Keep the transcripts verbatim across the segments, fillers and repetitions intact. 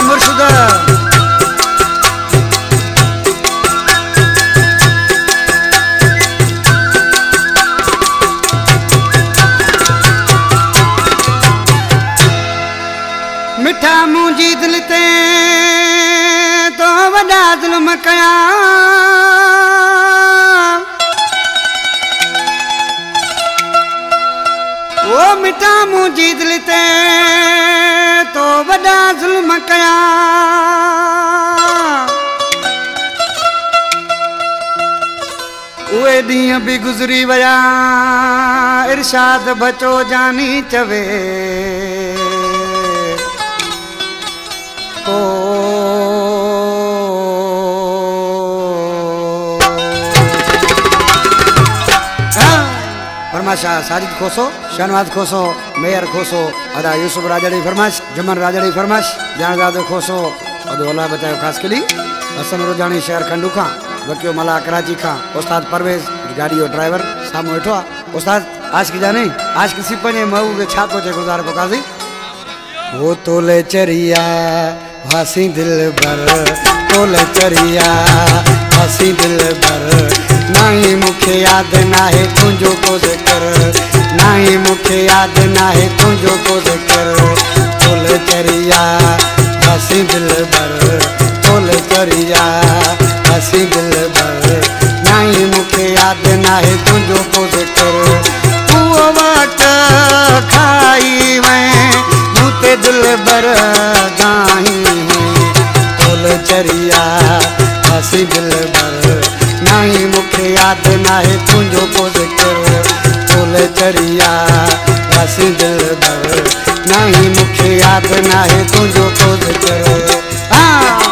मुर्शिद मिठा मुंहिंजी दिल ते तो वॾा ज़ुल्म कया ओ मिठा मुंहिंजी दिल ते तो वॾा ज़ुल्म कया उहे ॾींहं बि गुज़री विया इरशाद बचो जानी चवे ओ फरमाशा साजिद खोसो शहनवाज खोसो मेयर खोसो अदा यूसुफ राजड़ी फरमाश जमन राजड़ी फरमाश जानदादो खोसो अदो अल्लाह बचायो खास कली हसन रोजानी शहर खंडू खां वकियो मला कराची खां उस्ताद परवेज गाड़ी जो ड्राइवर सामू वेठो आहे उस्ताद आज की जाने आज किसी पने महू के छा को गुजार को काजी वो तोले चरिया हसी दिल भर तोले चरिया हसी दिल भर नहीं मुखे याद ना है तुझो को जिक्र नहीं मुखे याद ना है तुझो को जिक्र तोले चरिया हसी दिल भर तोले चरिया हसी दिल भर नहीं मुखे याद ना है तुझो को जिक्र तू वक्त खाई मैं मुते दिल भर गाही तोले चरिया हसी दिल भर नहीं मुखे याद ना है तुझो को जिक्र तोले चरिया हसी दिल भर नहीं मुखे याद ना है तुझो को जिक्र हाँ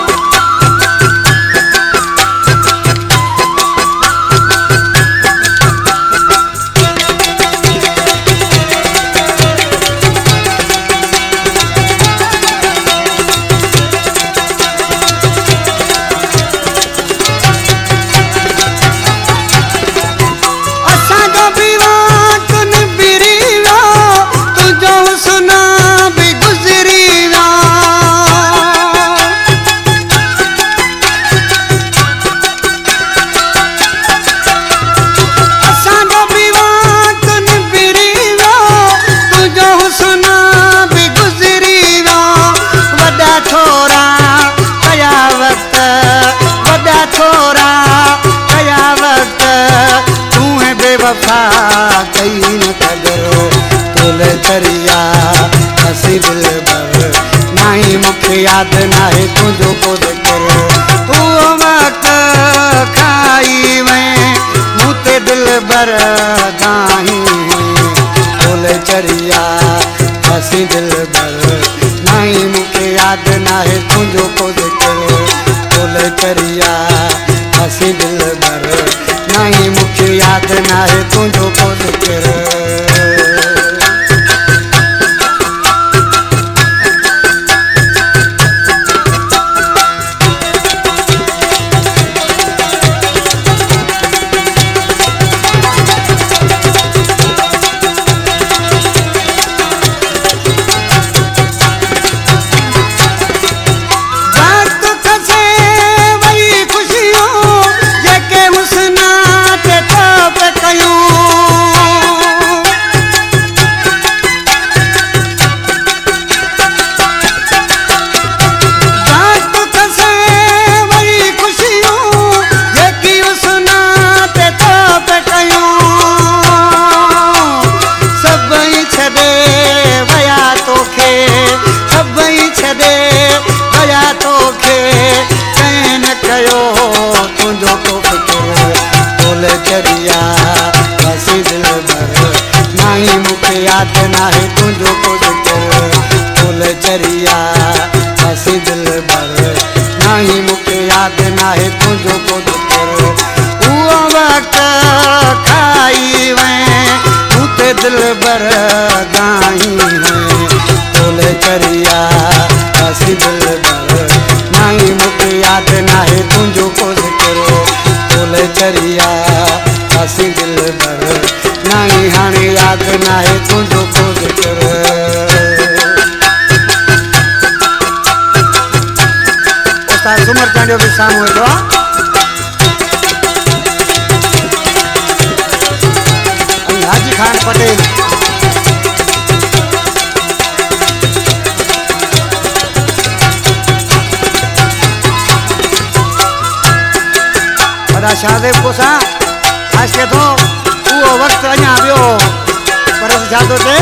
वफा कई न कदरो तोले चरिया हसी दिल भर नहीं मुखे याद ना है तुझो को जिक्र वो वक्त खाई मैं मुते दिल भर गाही तोले चरिया हसी दिल भर नहीं मुखे याद ना है तुझो को जिक्र तोले चरिया हसी दिल भर नहीं मुखे याद ना है तुझो को जिक्र याद ना है तुझो को जिक्र तोले चरिया हसी दिल भर नहीं मुखे याद ना है तुझो को जिक्र वो वक्त खाई मैं मुते दिल भर गाही तोले चरिया हसी दिल भर नहीं मुखे याद ना है तुझो को जिक्र तोले चरिया हसी दिल भर नहीं हाणे याद ना है तुझो को जिक्र मर्चां जो बि साम्हूं वेठो आहे। हाजी खान पटेल वॾा शाहदेव कोसा आशके थो उहो वक़्तु अञा वियो पर छा थो थिए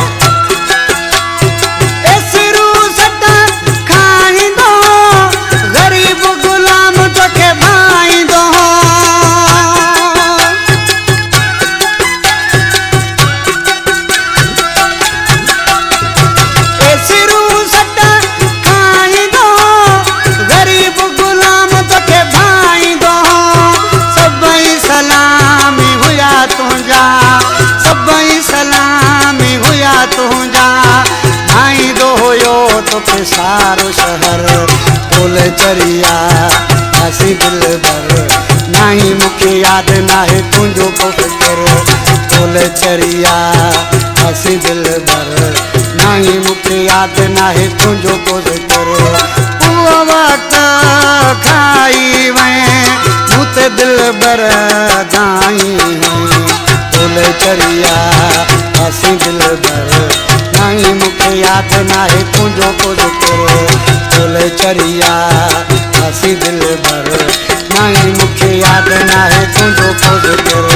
सारो शहर टोल चरिया हसी दिल भर नहीं मुखे याद ना है तुझो को फिकर टोल चरिया हसी दिल भर नहीं मुखे याद ना है तुझो को फिकर वो वक्त खाई मैं मुते दिल भर गाई टोल चरिया हसी दिल भर नहीं मुखे याद ना है तुझो को जिक्र टोल चरिया हसी दिल भर नहीं मुखे याद ना है तुझो को जिक्र